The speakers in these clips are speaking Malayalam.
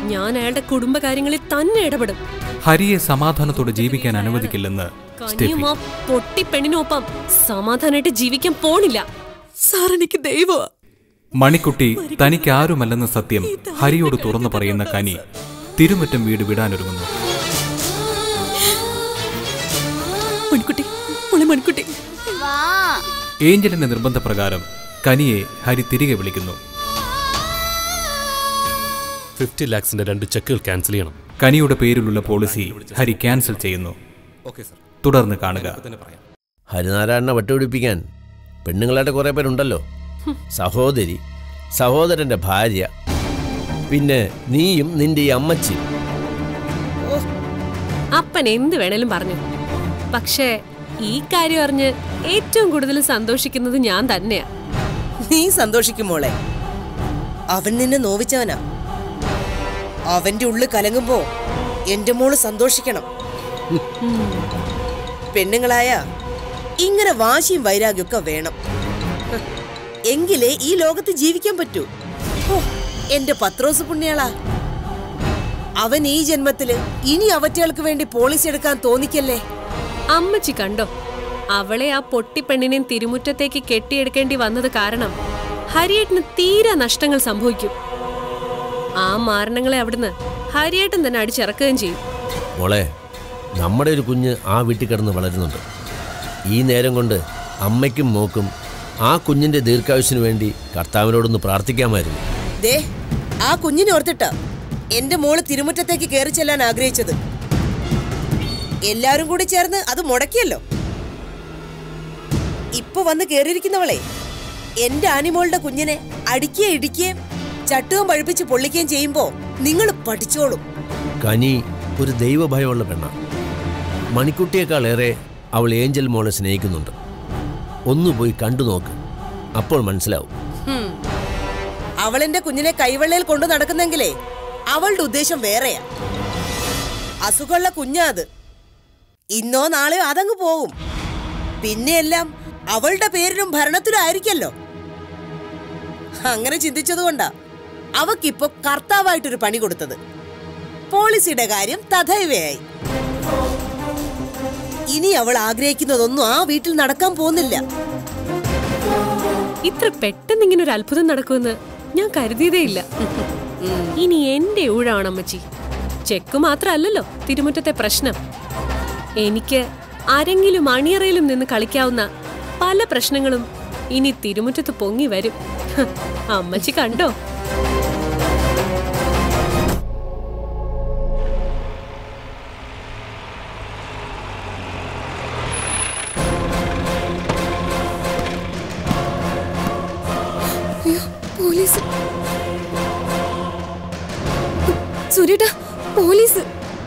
ഞാൻ അയാളുടെ കുടുംബകാര്യങ്ങളിൽ തന്നെ ഇടപെടും. ഹരിയെ സമാധാനത്തോടെ ജീവിക്കാൻ അനുവദിക്കില്ലെന്ന് കനിയും ആ പൊട്ടി പെണ്ണിനൊപ്പം സമാധാനമായിട്ട് ജീവിക്കാൻ പോണില്ല. സാർ എനിക്ക് ദൈവമാ. മണിക്കുട്ടി തനിക്കാരുമല്ലെന്ന സത്യം ഹരിയോട് തുറന്നു പറയുന്ന കനി തിരുമുറ്റം വീട് വിടാനൊരുങ്ങുന്നു. ഏഞ്ചലിന്റെ നിർബന്ധപ്രകാരം കനിയെ ഹരി തിരികെ വിളിക്കുന്നു. 50 lakhs 2 ചെക്കുകൾ ക്യാൻസൽ ചെയ്യണം. കനിയുടെ പേരിലുള്ള പോളിസി ഹരി ക്യാൻസൽ ചെയ്യുന്നു. തുടർന്ന് കാണുക. ഹരിനാരായണനെ വട്ടുപിടിപ്പിക്കാൻ പെണ്ണുങ്ങളായിട്ട് കുറെ പേരുണ്ടല്ലോ. സഹോദരി, സഹോദരന്റെ ഭാര്യ, പിന്നെ നീയും നിന്റെ ഈ അമ്മച്ചി. അപ്പൻ എന്ത് വേണേലും പറഞ്ഞു. പക്ഷേ ഈ കാര്യം അറിഞ്ഞ് ഏറ്റവും കൂടുതൽ സന്തോഷിക്കുന്നത് ഞാൻ തന്നെയാ. നീ സന്തോഷിക്കും മോളെ. അവൻ നിന്നെ നോവിച്ചവനാ. അവന്റെ ഉള്ളിൽ കലങ്ങുമ്പോ എന്റെ മോള് സന്തോഷിക്കണം. പെണ്ണുങ്ങളായ ഇങ്ങനെ വാശിയും വൈരാഗ്യമൊക്കെ വേണം. എങ്കിലേ ഈ ലോകത്ത് ജീവിക്കാൻ പറ്റൂ. എന്റെ പത്രോസ് പുണ്യാളാ, അവൻ ഈ ജന്മത്തില് ഇനി അവറ്റകൾക്ക് വേണ്ടി പോളിസി എടുക്കാൻ തോന്നിക്കല്ലേ. അമ്മച്ചി കണ്ടോ, അവളെ ആ പൊട്ടിപ്പെണ്ണിനെയും തിരുമുറ്റത്തേക്ക് കെട്ടിയെടുക്കേണ്ടി വന്നത് കാരണം ഹരിയേട്ടന് തീരെ നഷ്ടങ്ങൾ സംഭവിക്കും. ആ മാരണങ്ങളെ അവിടുന്ന് ഹരിയേട്ടൻ തന്നെ അടിച്ചിറക്കുകയും ചെയ്യും. മോളെ, നമ്മുടെ ഒരു കുഞ്ഞ് ആ വീട്ടിൽ കിടന്ന് വളരുന്നുണ്ട്. ഈ നേരം കൊണ്ട് അമ്മയ്ക്കും മോക്കും ആ കുഞ്ഞിന്റെ ദീർഘായുസിന് വേണ്ടി കർത്താവിനോടൊന്ന് പ്രാർത്ഥിക്കാമായിരുന്നു. ദേ, ആ കുഞ്ഞിനെ ഓർത്തിട്ടാ എന്റെ മോള് തിരുമുറ്റത്തേക്ക് കയറി ചെല്ലാൻ ആഗ്രഹിച്ചത്. എല്ലാരും കൂടി ചേർന്ന് അത് മുടക്കിയല്ലോ. ഇപ്പൊ വന്ന് കേറിയിരിക്കുന്നവളെ എന്റെ ആനിമോളുടെ കുഞ്ഞിനെ അടിക്കുകയും ഇടിക്കുകയും ചട്ടുകം പഴുപ്പിച്ച് പൊള്ളിക്കുകയും ചെയ്യുമ്പോ നിങ്ങൾ പഠിച്ചോളും. കനി ഒരു ദൈവഭയമുള്ള പെണ്ണാണ്. മണിക്കുട്ടിയേക്കാളേറെ അവൾ ഏഞ്ചൽ മോളെ സ്നേഹിക്കുന്നുണ്ട്. ഒന്ന് പോയി കണ്ടു നോക്ക്, അപ്പോൾ മനസ്സിലാവും. അവളെന്റെ കുഞ്ഞിനെ കൈവെള്ളയിൽ കൊണ്ടു നടക്കുന്നെങ്കിലേ അവളുടെ ഉദ്ദേശം വേറെയാ. അസുഖമുള്ള കുഞ്ഞാ അത്. ഇന്നോ നാളെയോ അതങ്ങ് പോവും. പിന്നെയെല്ലാം അവളുടെ പേരിലും ഭരണത്തിലും ആയിരിക്കല്ലോ. അങ്ങനെ ചിന്തിച്ചതുകൊണ്ടാ അവക്കിപ്പോ കർത്താവായിട്ടൊരു പണി കൊടുത്തത്. പോളിസിയുടെ കാര്യം തഥൈവയായി. ഇനി അവൾ ആഗ്രഹിക്കുന്നതൊന്നും ആ വീട്ടിൽ നടക്കാൻ പോകുന്നില്ല. ഇത്ര പെട്ടെന്ന് ഇങ്ങനെ ഒരു അത്ഭുതം നടക്കുമെന്ന് ഞാൻ കരുതിയതേയില്ല. ഇനി എന്റെ ഊഴാണ് അമ്മച്ചി. ചെക്ക് മാത്രമല്ലല്ലോ തിരുമുറ്റത്തെ പ്രശ്നം. എനിക്ക് ആരെങ്കിലും അണിയറയിലും നിന്ന് കളിക്കാവുന്ന പല പ്രശ്നങ്ങളും ഇനി തിരുമുറ്റത്ത് പൊങ്ങി വരും. അമ്മച്ചി കണ്ടോ? പോലീസ്, സുരേട്ടാ, പോലീസ്.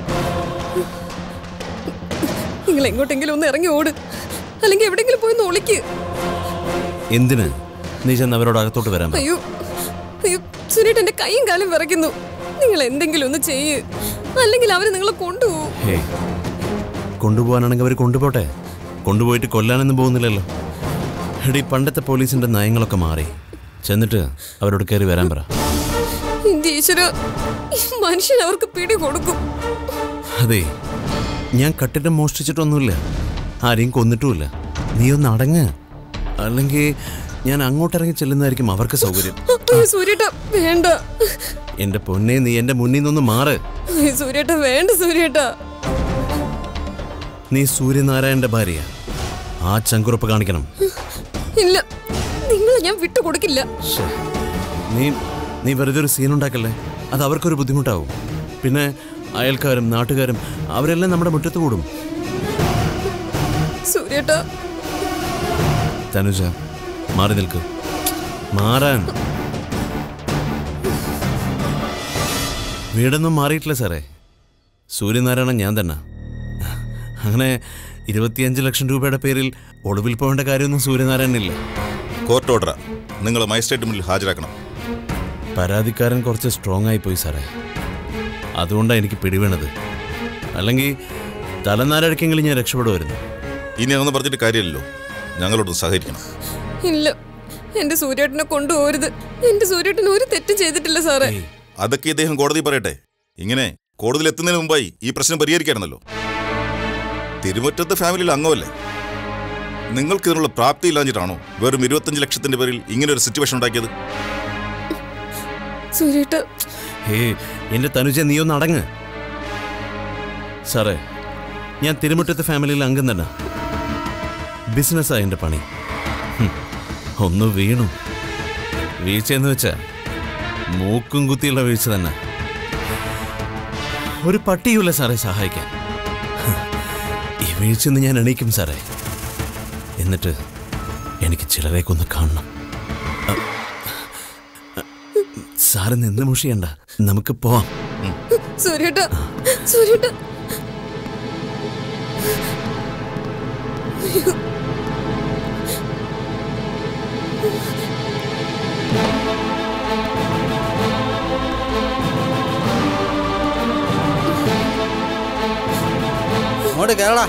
നിങ്ങൾ എങ്ങോട്ടെങ്കിലും ഒന്ന് ഇറങ്ങി ഓട്, അല്ലെങ്കിൽ എവിടെങ്കിലും പോയി ഒളിക്ക്. എന്തിന്? നീ ചെന്ന് അവരോട് അകത്തോട്ട് വരാൻ. അയ്യോ അയ്യോ സുരേട്ട, എന്റെ കൈയും കാലും വിറയ്ക്കുന്നു. നിങ്ങൾ എന്തെങ്കിലും ഒന്ന് ചെയ്യ്, അല്ലെങ്കിൽ അവര് നിങ്ങളെ കൊണ്ടുപോകും. കൊണ്ടുപോകാനാണെങ്കിൽ അവർ കൊണ്ടുപോട്ടെ. കൊണ്ടുപോയിട്ട് കൊല്ലാനൊന്നും പോകുന്നില്ലല്ലോ. എടി, പണ്ടത്തെ പോലീസിന്റെ നയങ്ങളൊക്കെ മാറി. ചെന്നിട്ട് അവരോട് കയറി വരാൻ പറ. ഈശ്വര, മനുഷ്യൻ അവർക്ക് പിടി കൊടുക്കും. അതെ, ഞാൻ കട്ടിട്ട് മോഷ്ടിച്ചിട്ടൊന്നുമില്ല, ആരെയും കൊന്നിട്ടുമില്ല. നീ ഒന്ന് അടങ്ങ്, അല്ലെങ്കിൽ ഞാൻ അങ്ങോട്ടിറങ്ങി ചെല്ലുന്നതായിരിക്കും അവർക്ക് സൗകര്യം. സൂര്യേട്ട വേണ്ട. എന്റെ പൊന്നെ, നീ എന്റെ മുന്നിൽ നിന്നൊന്ന് മാറ്. സൂര്യേട്ട വേണ്ട. സൂര്യേട്ട, നീ സൂര്യനാരായണന്റെ ഭാര്യ. ആ ചങ്കുറപ്പ് കാണിക്കണം. ഇല്ല, നിങ്ങളെ ഞാൻ വിട്ടുകൊടുക്കില്ല. നീ വെറുതെ ഒരു സീനുണ്ടാക്കല്ലേ, അത് അവർക്കൊരു ബുദ്ധിമുട്ടാവും. പിന്നെ അയൽക്കാരും നാട്ടുകാരും അവരെല്ലാം നമ്മുടെ മുറ്റത്ത് കൂടും. സൂര്യേട്ട, തനുജ മാറി നിൽക്ക്. മാറാൻ. വീടൊന്നും മാറിയിട്ടില്ല സാറേ. സൂര്യനാരായണൻ ഞാൻ തന്നെ. അങ്ങനെ 25 ലക്ഷം രൂപയുടെ പേരിൽ ഒളിവിൽ പോകേണ്ട കാര്യമൊന്നും സൂര്യനാരായണനില്ല. കോർട്ട് ഓർഡർ, നിങ്ങൾ മജിസ്ട്രേറ്റ് മുന്നിൽ ഹാജരാക്കണം. പരാതിക്കാരൻ കുറച്ച് സ്ട്രോങ് ആയി പോയി സാറേ, അതുകൊണ്ടാണ് എനിക്ക് പിടിവീണത്. അല്ലെങ്കിൽ തലനാരഴക്കെങ്കിലും ഞാൻ രക്ഷപ്പെടുമായിരുന്നു. ഇനി അതൊന്നും പറഞ്ഞിട്ട് കാര്യമില്ലല്ലോ, ഞങ്ങളോട് സഹകരിക്കണം. ഇല്ല, എന്റെ സൂര്യേട്ടനെ കൊണ്ടുപോകരുത്. എന്റെ സൂര്യേട്ടൻ ഒരു തെറ്റും ചെയ്തിട്ടില്ല സാറേ. അതൊക്കെ ഇദ്ദേഹം കോടതി പറയട്ടെ. ഇങ്ങനെ കോടതിയിൽ എത്തുന്നതിന് മുമ്പായി ഈ പ്രശ്നം പരിഹരിക്കായിരുന്നല്ലോ. തിരുമുറ്റത്തെ ഫാമിലിയിൽ അംഗമല്ലേ? നിങ്ങൾക്ക് ഇതിനുള്ള പ്രാപ്തി ഇല്ലാഞ്ഞിട്ടാണോ വെറും 25 ലക്ഷത്തിന്റെ പേരിൽ ഇങ്ങനെ ഒരു സിറ്റുവേഷൻ ഉണ്ടാക്കിയത്? എന്റെ തനുജ, നീ ഒന്ന് അടങ്ങ്. സാറേ, ഞാൻ തിരുമുറ്റത്തെ ഫാമിലിയിൽ അംഗം തന്നെ. ബിസിനസ്സാ എൻ്റെ പണി. ഒന്ന് വീണു. വീഴ്ചയെന്ന് വെച്ചാ മൂക്കും കുത്തിയുള്ള വീഴ്ച തന്നെ. ഒരു പട്ടിയുമില്ല സാറേ സഹായിക്കാൻ. ഈ വീഴ്ചന്ന് ഞാൻ എണീക്കും സാറേ. എന്നിട്ട് എനിക്ക് ചിലരേക്കൊന്ന് കാണണം. സാറ് നിന്ന് മുഷിയണ്ട, നമുക്ക് പോവാം. സൂര്യേട്ടാ, സൂര്യേട്ടാ. അങ്ങോട്ട് കേരള.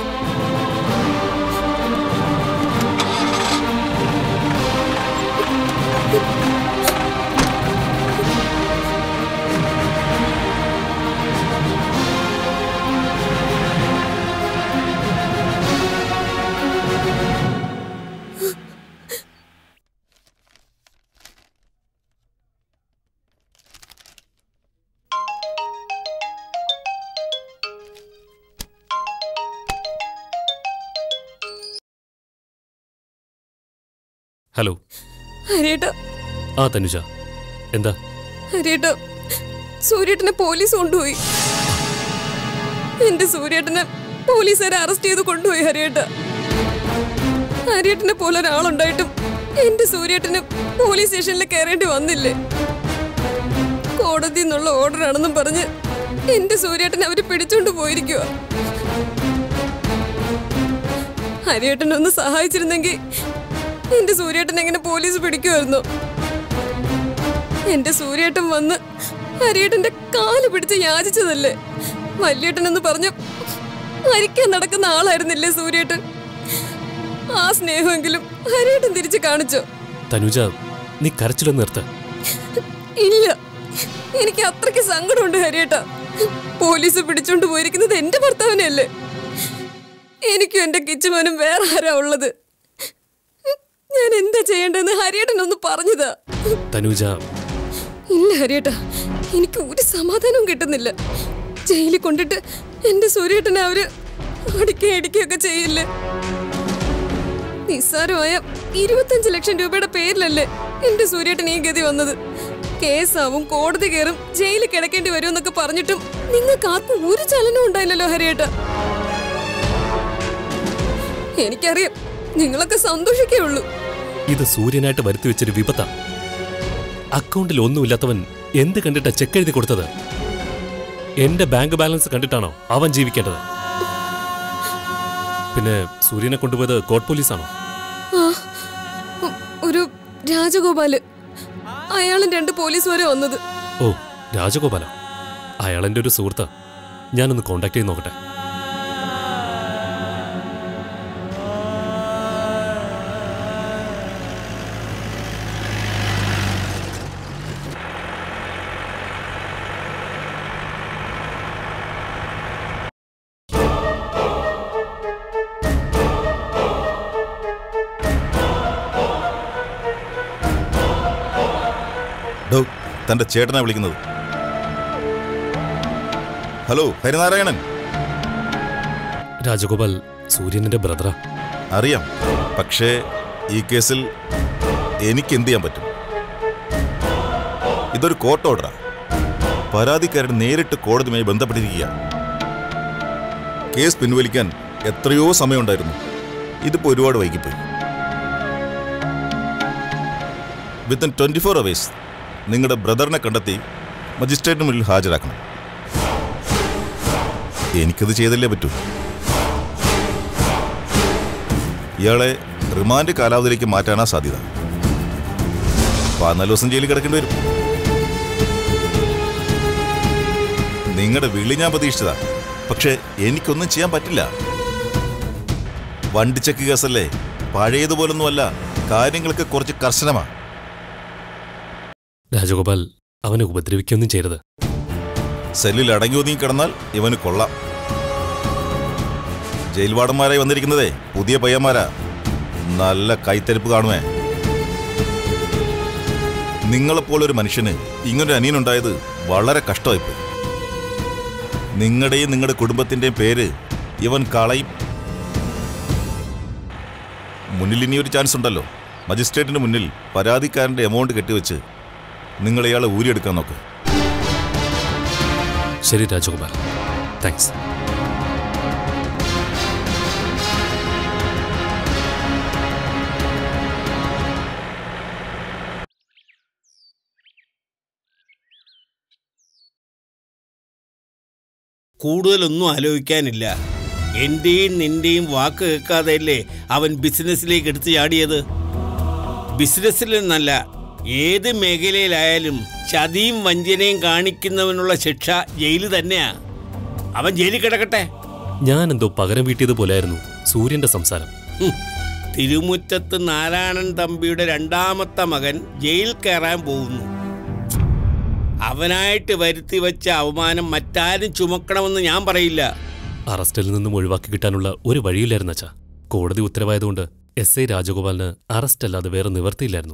ഹലോ. ഹരിയേട്ടാ. ആ തനുജ, എന്താ? ഹരിയേട്ടാ, സൂര്യേട്ടനെ പോലീസ് കൊണ്ടുപോയി. എന്റെ സൂര്യേട്ടനെ പോലീസുകാരെ അറസ്റ്റ് ചെയ്ത് കൊണ്ടുപോയി. ഹരിയേട്ടാ, ഹരിയേട്ടനെ പോലെ ഒരാളുണ്ടായിട്ടും എന്റെ സൂര്യേട്ടന് പോലീസ് സ്റ്റേഷനിൽ കയറേണ്ടി വന്നില്ലേ? കോടതി എന്നുള്ള ഓർഡർ ആണെന്നും പറഞ്ഞ് എന്റെ സൂര്യേട്ടനെ അവര് പിടിച്ചോണ്ട് പോയിരിക്കുക. ഹരിയേട്ടനൊന്ന് സഹായിച്ചിരുന്നെങ്കിൽ എന്റെ സൂര്യേട്ടൻ എങ്ങനെ പോലീസ് പിടിക്കുമായിരുന്നു? എന്റെ സൂര്യേട്ടൻ വന്ന് ഹരിയേട്ടന്റെ കാല് പിടിച്ച് യാചിച്ചതല്ലേ? വല്യേട്ടനെന്ന് പറഞ്ഞ് മരിക്കാൻ നടക്കുന്ന ആളായിരുന്നില്ലേ സൂര്യേട്ടൻ? ആ സ്നേഹമെങ്കിലും ഹരിയേട്ടൻ തിരിച്ചു കാണിച്ചോ? തനുജ, നീ കരച്ചിലൊന്ന് നിർത്ത. ഇല്ല, എനിക്ക് അത്രയ്ക്ക് സങ്കടമുണ്ട് ഹരിയേട്ടാ. പോലീസ് പിടിച്ചോണ്ട് പോയിരിക്കുന്നത് എന്റെ ഭർത്താവിനെയല്ലേ? എനിക്കും എന്റെ കിച്ചുമോനും വേറെ ആരാ ഉള്ളത്? ഞാൻ എന്താ ചെയ്യേണ്ടതെന്ന് ഹരിയേട്ടനൊന്ന് പറഞ്ഞതാ. തനുജ. ഇല്ല ഹരിയേട്ടാ, എനിക്ക് ഒരു സമാധാനവും കിട്ടുന്നില്ല. ജയിലിൽ കൊണ്ടിട്ട് എന്റെ സൂര്യേട്ടനെ അവര് അടിക്കുകയൊക്കെ ചെയ്യില്ലേ? നിസ്സാരമായ 25 ലക്ഷം രൂപയുടെ പേരിലല്ലേ എന്റെ സൂര്യേട്ടൻ ഈ ഗതി വന്നത്? കേസാവും, കോടതി കയറും, ജയിലിൽ കിടക്കേണ്ടി വരുമെന്നൊക്കെ പറഞ്ഞിട്ടും നിങ്ങൾക്ക് ആർക്കും ഒരു ചലനവും ഉണ്ടായില്ലല്ലോ ഹരിയേട്ടാ. എനിക്കറിയാം, നിങ്ങളൊക്കെ സന്തോഷിക്കേ ഉള്ളൂ. ഇത് സൂര്യനായിട്ട് വരുത്തി വെച്ചൊരു വിപത്താ. അക്കൗണ്ടിൽ ഒന്നുമില്ലാത്തവൻ എന്ത് കണ്ടിട്ടാ ചെക്ക് എഴുതി കൊടുത്തത്? എന്റെ ബാങ്ക് ബാലൻസ് കണ്ടിട്ടാണോ അവൻ ജീവിക്കേണ്ടത്? പിന്നെ സൂര്യനെ കൊണ്ടുപോയത് കോർട്ട് പോലീസാണോ? ഒരു രാജഗോപാല്, അയാളും 2 പോലീസുകാരെ വന്നത്. ഓ, രാജഗോപാല. അയാളെന്റെ ഒരു സുഹൃത്താ. ഞാനൊന്ന് കോണ്ടാക്ട് ചെയ്ത് നോക്കട്ടെ. തന്റെ ചേട്ടനാ വിളിക്കുന്നത്. ഹലോ, ഹരിനാരായണൻ. രാജഗോപാൽ സൂര്യന്റെ ബ്രദറാ. അറിയാം, പക്ഷേ ഈ കേസിൽ എനിക്ക് എന്ത് ചെയ്യാൻ പറ്റും? ഇതൊരു കോർട്ട് ഓർഡറാ. പരാതിക്കാരൻ നേരിട്ട് കോടതിയുമായി ബന്ധപ്പെട്ടിരിക്കുക. കേസ് പിൻവലിക്കാൻ എത്രയോ സമയമുണ്ടായിരുന്നു. ഇതിപ്പോ ഒരുപാട് വൈകിപ്പോയി. വിത്തിൻ 24 hours നിങ്ങളുടെ ബ്രദറിനെ കണ്ടെത്തി മജിസ്ട്രേറ്റിന് മുന്നിൽ ഹാജരാക്കണം. എനിക്കത് ചെയ്തല്ലേ പറ്റൂ. ഇയാളെ റിമാൻഡ് കാലാവധിയിലേക്ക് മാറ്റാനാ സാധ്യത. 14 ദിവസം ജയിലിൽ കിടക്കേണ്ടി വരും. നിങ്ങളുടെ വിളി ഞാൻ പ്രതീക്ഷിച്ചതാ, പക്ഷെ എനിക്കൊന്നും ചെയ്യാൻ പറ്റില്ല. വണ്ടി ചെക്ക് കേസല്ലേ, പഴയതുപോലൊന്നുമല്ല. കാര്യങ്ങളൊക്കെ കുറച്ച് കർശനമാണ്. രാജഗോപാൽ, അവനെ ഉപദ്രവിക്കൊന്നും ചെയ്യരുത്. സെല്ലിൽ അടങ്ങി ഒതുങ്ങി കിടന്നാൽ ഇവന് കൊള്ളാം. ജയിൽ വാർഡന്മാരായി വന്നിരിക്കുന്നതേ പുതിയ പയ്യന്മാരാ. നല്ല കൈത്തരിപ്പ് കാണുമേ. നിങ്ങളെപ്പോലൊരു മനുഷ്യന് ഇങ്ങനൊരു അനിയനുണ്ടായത് വളരെ കഷ്ടമായിപ്പോയി. നിങ്ങളുടെയും നിങ്ങളുടെ കുടുംബത്തിൻ്റെയും പേര് ഇവൻ കളയും. മുന്നിൽ ഇനിയൊരു ചാൻസ് ഉണ്ടല്ലോ. മജിസ്ട്രേറ്റിന് മുന്നിൽ പരാതിക്കാരൻ്റെ എമൗണ്ട് കെട്ടിവെച്ച് നിങ്ങൾ ഇയാളെ ഊരിയെടുക്കാൻ നോക്ക്. ശരി രാജഗോപാൽ, താങ്ക്സ്. കൂടുതലൊന്നും ആലോചിക്കാനില്ല. എന്റെയും നിന്റെയും വാക്ക് കേൾക്കാതെയല്ലേ അവൻ ബിസിനസ്സിലേക്ക് എടുത്തു ചാടിയത്. ബിസിനസ്സിൽ നിന്നല്ല, ഏത് മേഖലയിലായാലും ചതിയും വഞ്ചനയും കാണിക്കുന്നവനുള്ള ശിക്ഷ ജയില് തന്നെയാ. അവൻ ജയിലിൽ കിടക്കട്ടെ. ഞാനെന്തോ പകരം വീട്ടിയതുപോലായിരുന്നു സൂര്യന്റെ സംസാരം. തിരുമുറ്റത്ത് നാരായണൻ തമ്പിയുടെ രണ്ടാമത്തെ മകൻ ജയിൽ കയറാൻ പോകുന്നു. അവനായിട്ട് വരുത്തി വെച്ച അവമാനം മറ്റാരും ചുമക്കണമെന്ന് ഞാൻ പറയില്ല. അറസ്റ്റിൽ നിന്നും ഒഴിവാക്കി കിട്ടാനുള്ള ഒരു വഴിയില്ലായിരുന്നു അച്ഛാ. കോടതി ഉത്തരവായതുകൊണ്ട് SI രാജഗോപാലിന് അറസ്റ്റ് അല്ലാതെ വേറെ നിവർത്തിയില്ലായിരുന്നു.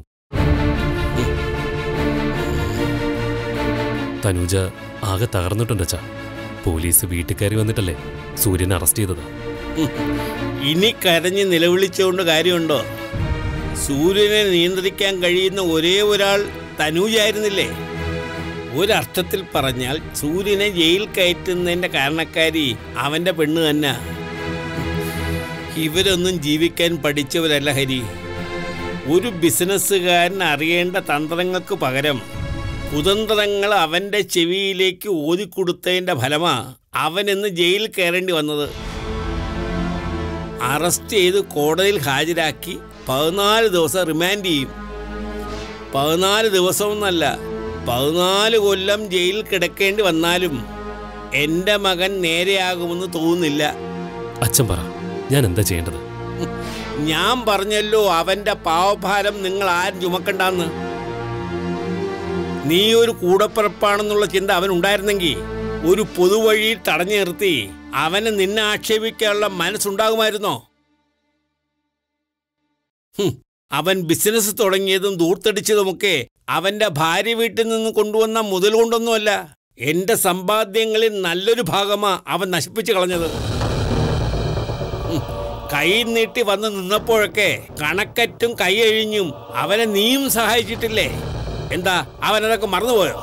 തനൂജ ആകെ തകർന്നിട്ടുണ്ട് അച്ഛാ. പോലീസ് വീട്ടിൽ കയറി വന്നിട്ടല്ലേ സൂര്യനെ അറസ്റ്റ് ചെയ്തത്. ഇനി കരഞ്ഞ് നിലവിളിച്ചുകൊണ്ട് കാര്യമുണ്ടോ? സൂര്യനെ നിയന്ത്രിക്കാൻ കഴിയുന്ന ഒരേ ഒരാൾ തനൂജായിരുന്നില്ലേ? ഒരർത്ഥത്തിൽ പറഞ്ഞാൽ സൂര്യനെ ജയിൽ കയറ്റുന്നതിന്റെ കാരണക്കാരി അവന്റെ പെണ്ണ് തന്നെ. ഇവരൊന്നും ജീവിക്കാൻ പഠിച്ചവരല്ല ഹരി. ഒരു ബിസിനസ്സുകാരൻ അറിയേണ്ട തന്ത്രങ്ങൾക്ക് പകരം കുതന്ത്രങ്ങൾ അവന്റെ ചെവിയിലേക്ക് ഓതിക്കൊടുത്തതിന്റെ ഫലമാ അവനെന്ന് ജയിലിൽ കയറേണ്ടി വന്നത്. അറസ്റ്റ് ചെയ്ത് കോടതിയിൽ ഹാജരാക്കി 14 ദിവസം റിമാൻഡ് ചെയ്യും. 14 ദിവസമൊന്നല്ല, 14 കൊല്ലം ജയിലിൽ കിടക്കേണ്ടി വന്നാലും എൻ്റെ മകൻ നേരെയാകുമെന്ന് തോന്നുന്നില്ല. അച്ഛൻ പറ, ഞാൻ എന്താ ചെയ്യേണ്ടത്? ഞാൻ പറഞ്ഞല്ലോ, അവന്റെ പാവഭാരം നിങ്ങൾ ആരും ചുമക്കണ്ടെന്ന്. നീ ഒരു കൂടപ്പിറപ്പാണെന്നുള്ള ചിന്ത അവനുണ്ടായിരുന്നെങ്കിൽ ഒരു പൊതുവഴിയിൽ തടഞ്ഞു നിർത്തി അവന് നിന്നെ ആക്ഷേപിക്കാനുള്ള മനസ്സുണ്ടാകുമായിരുന്നോ? അവൻ ബിസിനസ് തുടങ്ങിയതും ദൂർത്തടിച്ചതുമൊക്കെ അവന്റെ ഭാര്യ വീട്ടിൽ നിന്ന് കൊണ്ടുവന്ന മുതൽ കൊണ്ടൊന്നുമല്ല. എന്റെ സമ്പാദ്യങ്ങളിൽ നല്ലൊരു ഭാഗമാ അവൻ നശിപ്പിച്ചു കളഞ്ഞത്. കൈ നീട്ടി വന്ന് നിന്നപ്പോഴൊക്കെ കണക്കറ്റും കൈയഴിഞ്ഞും അവനെ നീയും സഹായിച്ചിട്ടില്ലേ? എന്താ അവനതൊക്കെ മറന്നുപോയോ?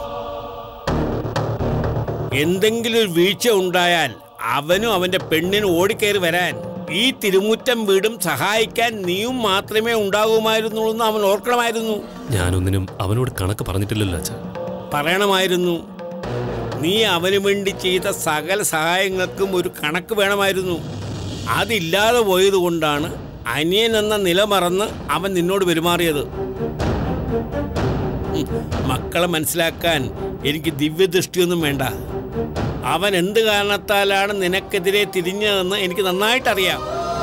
എന്തെങ്കിലും ഒരു വീഴ്ച ഉണ്ടായാൽ അവനും അവന്റെ പെണ്ണിനും ഓടിക്കയറി വരാൻ ഈ തിരുമുറ്റം വീടും സഹായിക്കാൻ നീയും മാത്രമേ ഉണ്ടാകുമായിരുന്നുള്ളൂ എന്ന് അവൻ ഓർക്കണമായിരുന്നു. ഞാനൊന്നിനും അവനോട് കണക്ക് പറഞ്ഞിട്ടില്ലല്ലോ അച്ഛാ. പറയണമായിരുന്നു. നീ അവന് വേണ്ടി ചെയ്ത സകല സഹായങ്ങൾക്കും ഒരു കണക്ക് വേണമായിരുന്നു. അതില്ലാതെ പോയതുകൊണ്ടാണ് അനിയൻ എന്ന നില മറന്ന് അവൻ നിന്നോട് പെരുമാറിയത്. മക്കളെ മനസ്സിലാക്കാൻ എനിക്ക് ദിവ്യദൃഷ്ടിയൊന്നും വേണ്ട. അവൻ എന്ത് കാരണത്താലാണ് നിനക്കെതിരെ തിരിഞ്ഞതെന്ന് എനിക്ക് നന്നായിട്ടറിയാം.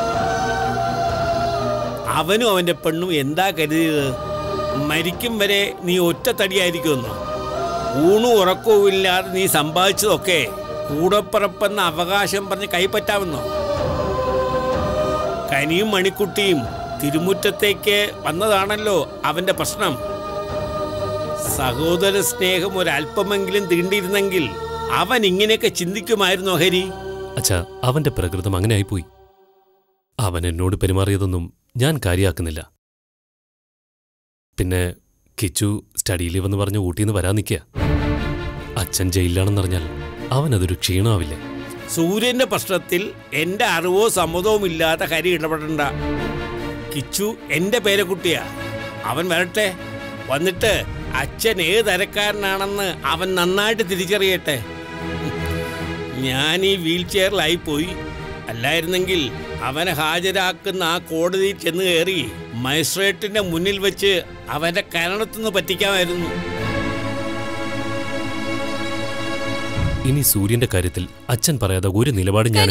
അവനും അവൻ്റെ പെണ്ണും എന്താ കരുതിയത്? മരിക്കും വരെ നീ ഒറ്റ തടിയായിരിക്കുമെന്നോ? ഊണും ഉറക്കവും ഇല്ലാതെ നീ സമ്പാദിച്ചതൊക്കെ കൂടപ്പിറപ്പെന്ന അവകാശം പറഞ്ഞ് കൈപ്പറ്റാമെന്നോ? കനിയും മണിക്കുട്ടിയും തിരുമുറ്റത്തേക്ക് വന്നതാണല്ലോ അവൻ്റെ പ്രശ്നം. സഹോദര സ്നേഹം ഒരല്പമെങ്കിലും തീണ്ടിയിരുന്നെങ്കിൽ അവൻ ഇങ്ങനെയൊക്കെ ചിന്തിക്കുമായിരുന്നോ ഹരി? അച്ഛാ, അവന്റെ പ്രകൃതം അങ്ങനെ ആയിപ്പോയി. അവൻ എന്നോട് പെരുമാറിയതൊന്നും ഞാൻ കാര്യമാക്കുന്നില്ല. പിന്നെ കിച്ചു സ്റ്റഡി ലീവ് എന്ന് പറഞ്ഞ് ഊട്ടിന്ന് വരാൻ നിൽക്കുക. അച്ഛൻ ജയിലിലാണെന്നറിഞ്ഞാൽ അവനതൊരു ക്ഷീണമാവില്ലേ? സൂര്യന്റെ പ്രശ്നത്തിൽ എന്റെ അറിവോ സമ്മതവും ഇല്ലാതെ ഹരി ഇടപെടണ്ട. കിച്ചു എന്റെ പേരക്കുട്ടിയാ. അവൻ വരട്ടെ. വന്നിട്ട് അച്ഛൻ ഏത് തരക്കാരനാണെന്ന് അവൻ നന്നായിട്ട് തിരിച്ചറിയട്ടെ. ഞാൻ ഈ വീൽ ചെയറിലായിപ്പോയി. അല്ലായിരുന്നെങ്കിൽ അവനെ ഹാജരാക്കുന്ന ആ കോടതിയിൽ ചെന്ന് കയറി മജിസ്ട്രേറ്റിന്റെ മുന്നിൽ വെച്ച് അവന്റെ കരണത്തുനിന്ന് പറ്റിക്കാമായിരുന്നു. ഇനി സൂര്യന്റെ കാര്യത്തിൽ അച്ഛൻ പറയാതെ ഒരു നിലപാട് ഞാൻ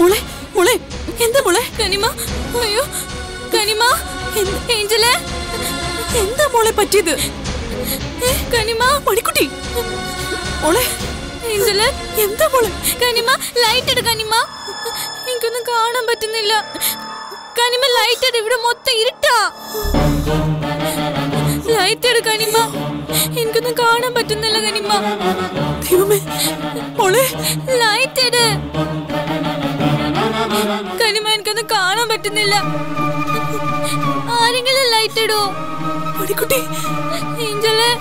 മോളെ മോളെ എന്താ മോളെ? കനിമ, അയ്യോ കനിമ, ഏഞ്ചലേ, എന്താ മോളെ പറ്റിയത്? കനിമ, മണിക്കുട്ടി മോളെ, ഏഞ്ചലേ എന്താ മോളെ? കനിമ, ലൈറ്റ് ഇട് കനിമ, എനിക്കൊന്നും കാണാൻ പറ്റുന്നില്ല. കനിമ ലൈറ്റ് ഇട്, ഇവിടെ മൊത്തം ഇരുട്ടാ. ലൈറ്റ് ഇട് കനിമ, എനിക്കൊന്നും കാണാൻ പറ്റുന്നില്ല കനിമ. ദൈവമേ മോളെ, ലൈറ്റ് ഇട് കനിമ, എനിക്കൊന്നും കാണാൻ പറ്റുന്നില്ല. ആരെങ്കിലും ലൈറ്റ് ഇടോ? മണിക്കുട്ടി, ഏഞ്ചലേ,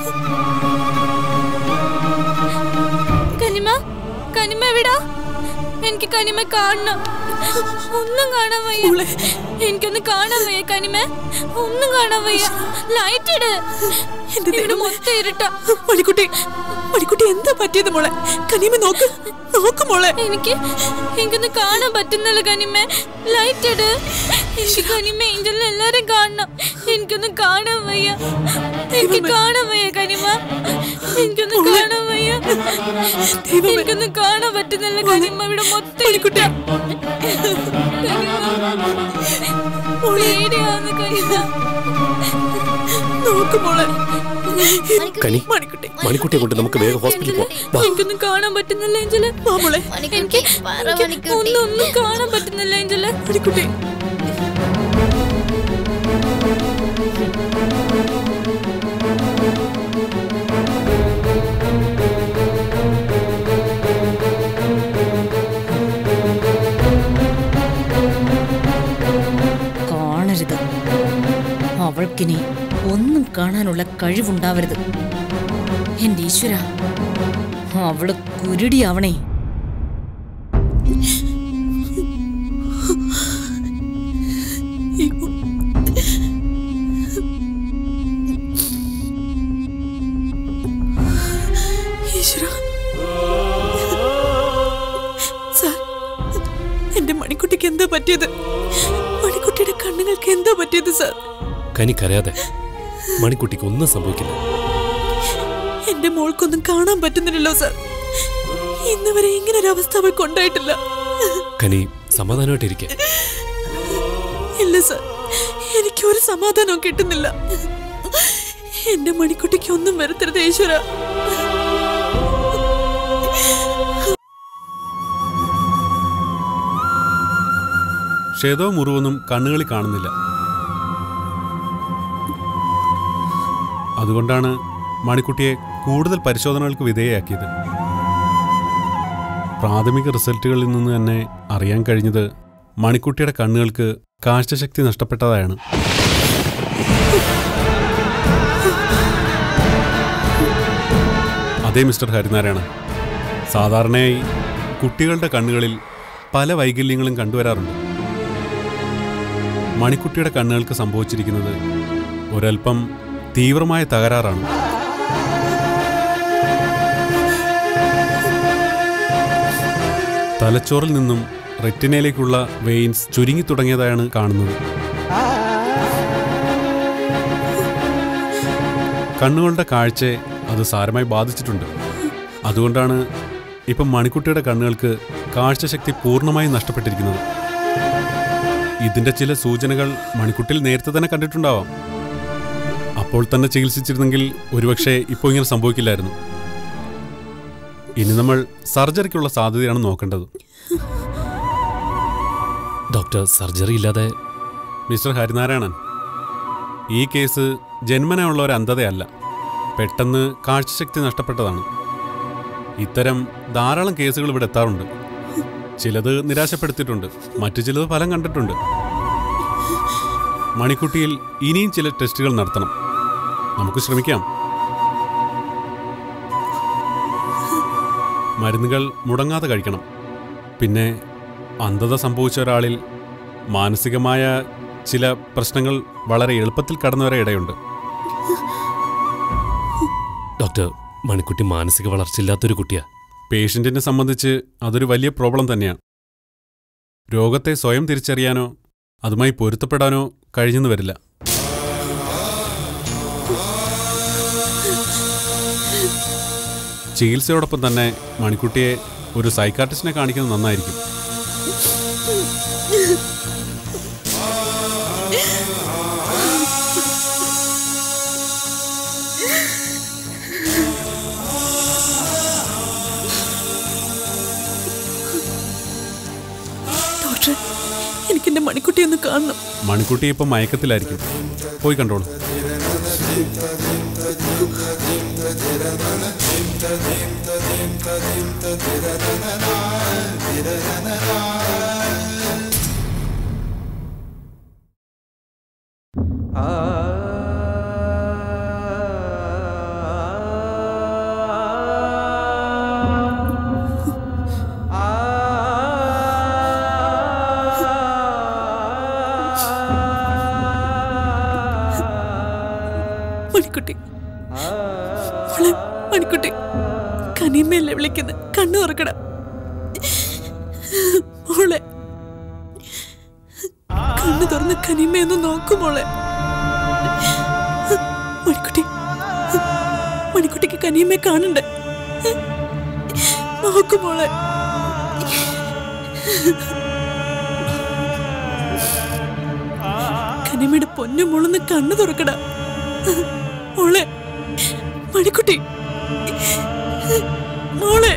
കനിമ, കനിമ എവിടാ? എനിക്ക് കനിമ കാണണം. ഒന്നും കാണാൻ വയ്യ. എനിക്കൊന്നും കാണാൻ വയ്യ കനിമ, ഒന്നും കാണാൻ വയ്യ. ലൈറ്റ് ഇട്, ഇവിടെ മൊത്തം ഇരുട്ടാ. മണിക്കുട്ടി, മണിക്കുട്ടി എന്താ പറ്റിയത് മോളെ? കനിമ നോക്ക്, നോക്ക് മോളെ. എനിക്കൊന്നും കാണാൻ പറ്റുന്നില്ല കനിമ. ലൈറ്റ് ഇട്. എനിക്ക് കനിമ ഏഞ്ചലിനെ എല്ലാരും കാണണം. എനിക്കൊന്നും കാണാൻ വയ്യ. എനിക്ക് കാണാൻ വയ്യ കനിമ, എനിക്കൊന്നും കാണാൻ വയ്യ. എനിക്കൊന്നും കാണാൻ പറ്റുന്നില്ല കനിമ, ഇവിടെ മൊത്തം ഇരുട്ടാ. പേടിയാവുന്നു കനിമ, നോക്ക് മോളെ. മണിക്കുട്ടിയെ കൊണ്ട് നമുക്ക് വേഗം ഹോസ്പിറ്റലിൽ പോവാം. എനിക്കൊന്നും കാണാൻ പറ്റുന്നില്ല ഏഞ്ചല്. എനിക്ക് ഒന്നും കാണാൻ പറ്റുന്നില്ല ഏഞ്ചല്. മണിക്കുട്ടി, കാണരുത്. അവൾക്കിനി ഒന്നും കാണാനുള്ള കഴിവുണ്ടാവരുത്. എന്റെ ഈശ്വര, അവള് കുരുടിയാവണേ. എന്റെ മണിക്കുട്ടിക്ക് എന്താ പറ്റിയത്? മണിക്കുട്ടിയുടെ കണ്ണുകൾക്ക് എന്താ പറ്റിയത് സാർ? കനിക്കറിയാതെ മണിക്കുട്ടിക്ക് ഒന്നും സംഭവിക്കില്ല. എന്റെ മോൾക്കൊന്നും കാണാൻ പറ്റുന്നില്ലല്ലോ സാർ. ഇന്ന് വരെ ഇങ്ങനൊരവസ്ഥ അവൾക്ക് ഉണ്ടായിട്ടില്ല. കനി, സമാധാനമായിട്ടിരിക്കെ. ഇല്ല സാർ, എനിക്കൊരു സമാധാനവും കിട്ടുന്നില്ല. എന്റെ മണിക്കുട്ടിക്ക് ഒന്നും വരുത്തരുത് ഈശ്വര. ക്ഷതവും മുറിവൊന്നും കണ്ണുകളിൽ കാണുന്നില്ല. അതുകൊണ്ടാണ് മണിക്കുട്ടിയെ കൂടുതൽ പരിശോധനകൾക്ക് വിധേയയാക്കിയത്. പ്രാഥമിക റിസൾട്ടുകളിൽ നിന്ന് തന്നെ അറിയാൻ കഴിഞ്ഞത് മണിക്കുട്ടിയുടെ കണ്ണുകൾക്ക് കാഴ്ചശക്തി നഷ്ടപ്പെട്ടതായാണ്. അതേ മിസ്റ്റർ ഹരിനാരായണൻ, സാധാരണയായി കുട്ടികളുടെ കണ്ണുകളിൽ പല വൈകല്യങ്ങളും കണ്ടുവരാറുണ്ട്. മണിക്കുട്ടിയുടെ കണ്ണുകൾക്ക് സംഭവിച്ചിരിക്കുന്നത് ഒരൽപ്പം തീവ്രമായ തകരാറാണ്. തലച്ചോറിൽ നിന്നും റെറ്റിനയിലേക്കുള്ള വെയിൻസ് ചുരുങ്ങി തുടങ്ങിയതായാണ് കാണുന്നത്. കണ്ണുകളുടെ കാഴ്ചയെ അത് സാരമായി ബാധിച്ചിട്ടുണ്ട്. അതുകൊണ്ടാണ് ഇപ്പം മണിക്കുട്ടിയുടെ കണ്ണുകൾക്ക് കാഴ്ചശക്തി പൂർണ്ണമായും നഷ്ടപ്പെട്ടിരിക്കുന്നത്. ഇതിൻ്റെ ചില സൂചനകൾ മണിക്കുട്ടിയിൽ നേരത്തെ തന്നെ കണ്ടിട്ടുണ്ടാവാം. അപ്പോൾ തന്നെ ചികിത്സിച്ചിരുന്നെങ്കിൽ ഒരുപക്ഷെ ഇപ്പോൾ ഇങ്ങനെ സംഭവിക്കില്ലായിരുന്നു. ഇനി നമ്മൾ സർജറിക്കുള്ള സാധ്യതയാണ് നോക്കേണ്ടത്. ഡോക്ടർ, സർജറി ഇല്ലാതെ? മിസ്റ്റർ ഹരിനാരായണൻ, ഈ കേസ് ജന്മനായുള്ള ഒരു അന്ധതയല്ല, പെട്ടെന്ന് കാഴ്ചശക്തി നഷ്ടപ്പെട്ടതാണ്. ഇത്തരം ധാരാളം കേസുകൾ ഇവിടെ എത്താറുണ്ട്. ചിലത് നിരാശപ്പെടുത്തിയിട്ടുണ്ട്, മറ്റു ചിലത് ഫലം കണ്ടിട്ടുണ്ട്. മണിക്കുട്ടിയിൽ ഇനിയും ചില ടെസ്റ്റുകൾ നടത്തണം. നമുക്ക് ശ്രമിക്കാം. മരുന്നുകൾ മുടങ്ങാതെ കഴിക്കണം. പിന്നെ അന്ധത സംഭവിച്ച ഒരാളിൽ മാനസികമായ ചില പ്രശ്നങ്ങൾ വളരെ എളുപ്പത്തിൽ കടന്നു വരാൻ ഇടയുണ്ട്. ഡോക്ടർ, മണിക്കുട്ടി മാനസിക വളർച്ചയില്ലാത്തൊരു കുട്ടിയാ. പേഷ്യൻറ്റിനെ സംബന്ധിച്ച് അതൊരു വലിയ പ്രോബ്ലം തന്നെയാണ്. രോഗത്തെ സ്വയം തിരിച്ചറിയാനോ അതുമായി പൊരുത്തപ്പെടാനോ കഴിഞ്ഞെന്ന് വരില്ല. ചികിത്സയോടൊപ്പം തന്നെ മണിക്കുട്ടിയെ ഒരു സൈക്കാട്രിസ്റ്റിനെ കാണിക്കുന്നത് നന്നായിരിക്കും. ഡോക്ടർ, എനിക്കെന്റെ മണിക്കുട്ടി ഒന്ന് കാണണം. മണിക്കുട്ടി ഇപ്പം മയക്കത്തിലായിരിക്കും, പോയി കണ്ടോളൂ. മണിക്കുട്ടി, മണിക്കുട്ടി, കനിയമ്മയല്ലേ വിളിക്കുന്നത്? കണ്ണു തുറക്കണം മോളെ. കണ്ണു തുറന്ന് കനിയമ്മയൊന്ന് നോക്കും മോളെ. മണിക്കുട്ടി, മണിക്കുട്ടിക്ക് കനിയമ്മയെ കാണണ്ടേ? നോക്കും മോളെ. കനിയമ്മയുടെ പൊന്നു മോളൊന്ന് കണ്ണു തുറക്കട മോളെ. മണിക്കുട്ടി മോളെ.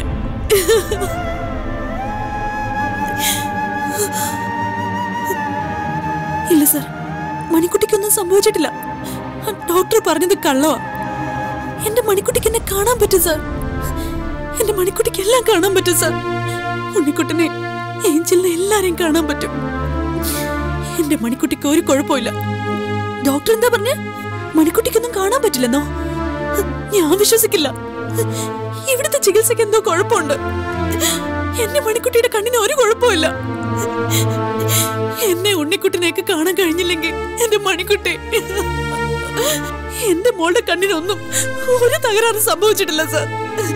ഇല്ല സാർ, മണിക്കുട്ടിക്കൊന്നും സംഭവിച്ചിട്ടില്ല. ഡോക്ടർ പറഞ്ഞത് കള്ളവാ. എന്റെ മണിക്കുട്ടിക്ക് എന്നെ കാണാൻ പറ്റും സാർ. എന്റെ മണിക്കുട്ടിക്ക് എല്ലാം കാണാൻ പറ്റും സാർ. ഉണ്ണിക്കുട്ടിനെ, ഏഞ്ചലിനെ എല്ലാരെയും കാണാൻ പറ്റും. എന്റെ മണിക്കുട്ടിക്ക് ഒരു കുഴപ്പമില്ല. ഡോക്ടർ എന്താ പറഞ്ഞ? മണിക്കുട്ടിക്കൊന്നും കാണാൻ പറ്റില്ലെന്നോ? ഞാൻ വിശ്വസിക്കില്ല. ഇവിടുത്തെ ചികിത്സക്ക് എന്തോ കുഴപ്പമുണ്ട്. എന്റെ മണിക്കുട്ടിയുടെ കണ്ണിന് ഒരു കുഴപ്പമില്ല. എന്നെ ഉണ്ണിക്കുട്ടിനെയൊക്കെ കാണാൻ കഴിഞ്ഞില്ലെങ്കിൽ എന്റെ മണിക്കുട്ടി, എന്റെ മോളുടെ കണ്ണിനൊന്നും ഒരു തകരാറ് സംഭവിച്ചിട്ടില്ല സാർ.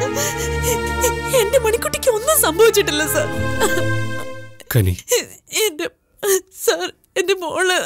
എന്റെ മണിക്കുട്ടിക്ക് ഒന്നും സംഭവിച്ചിട്ടില്ല സാർ. എന്റെ സാർ, എന്റെ മോള്